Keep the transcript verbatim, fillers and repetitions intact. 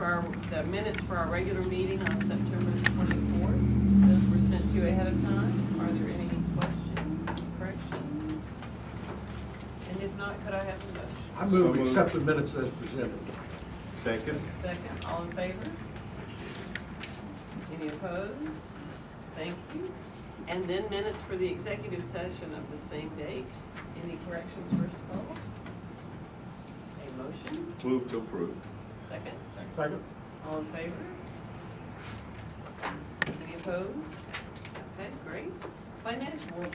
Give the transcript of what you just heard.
for our, the minutes for our regular meeting on September twenty-fourth. Those were sent to you ahead of time. Are there any questions, corrections? And if not, could I have a motion? I move So to accept the minutes as presented. Second. Second, all in favor? Any opposed? Thank you. And then minutes for the executive session of the same date. Any corrections, first of all? A motion? Move to approve. Second? Second. All in favor? Any opposed? Okay, great. Financial